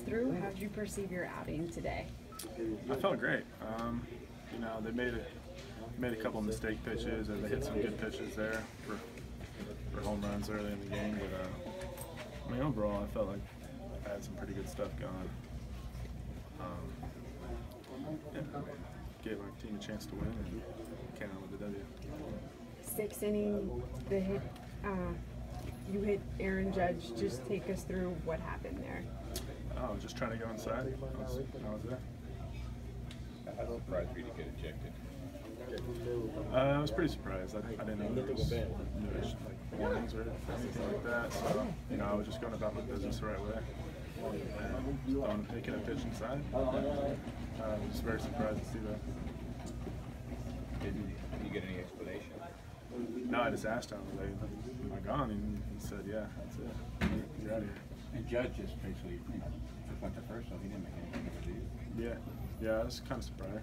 through. How did you perceive your outing today? I felt great. You know, they made a couple mistake pitches, and they hit some good pitches there for home runs early in the game. But I mean, overall, I felt like I had some pretty good stuff going. Yeah, gave my team a chance to win and came out with the W. 6th inning, the hit. You hit Aaron Judge. Just take us through what happened there. Oh, just trying to go inside. I was there. I was surprised for you to get ejected. I was pretty surprised. I didn't know there was like warnings or anything like that. So, you know, I was just going about my business the right way. And taking a pitch inside. I was very surprised to see that. Did you get any explanation? No, I just asked him, like, am I gone? And he said, yeah, that's it. You're out of here. And Judge just basically just went to first, so he didn't make anything of it either. Yeah, I was kind of surprised.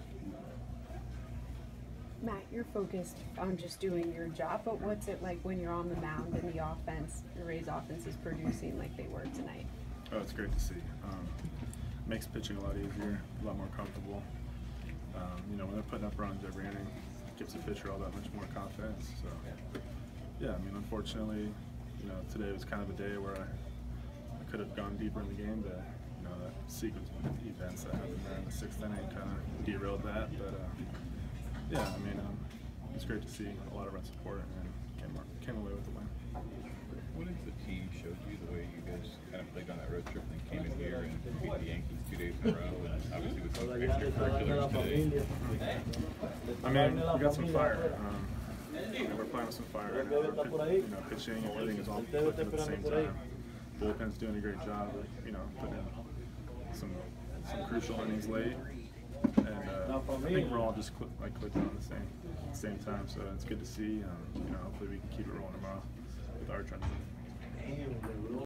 Matt, you're focused on just doing your job, but what's it like when you're on the mound and the offense, the Rays offense is producing like they were tonight? Oh, it's great to see. Makes pitching a lot easier, a lot more comfortable. You know, when they're putting up runs every inning, it gives the pitcher all that much more confidence. So, yeah, I mean, unfortunately, you know, today was kind of a day where I could have gone deeper in the game, but you know, that sequence of events that happened there in the 6th inning kind of derailed that. But yeah, I mean, it's great to see a lot of run support and came away with the win. What if the team showed you the way you guys kind of played on that road trip and came in here and beat the Yankees 2 days in a row, and obviously with some extracurriculars today? I mean, we got some fire. We're playing with some fire right now. You know, pitching and hitting is all clicking at the same time. Bullpen's doing a great job of, you know, putting in some crucial innings late. And I think we're all just clicking on the same time, so it's good to see. You know, hopefully we can keep it rolling tomorrow with our trend.